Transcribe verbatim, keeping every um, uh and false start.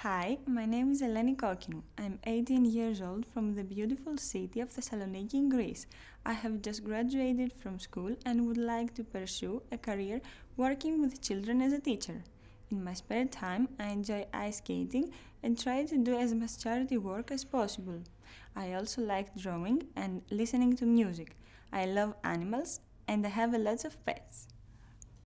Hi, my name is Eleni Kokkinou. I'm eighteen years old from the beautiful city of Thessaloniki in Greece. I have just graduated from school and would like to pursue a career working with children as a teacher. In my spare time, I enjoy ice skating and try to do as much charity work as possible. I also like drawing and listening to music. I love animals and I have a lot of pets.